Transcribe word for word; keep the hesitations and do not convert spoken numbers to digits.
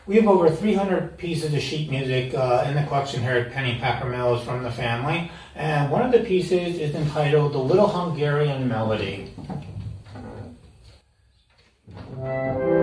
We have over three hundred pieces of sheet music uh, in the collection here at Pennypacker Mills from the family, and one of the pieces is entitled The Little Hungarian Melody.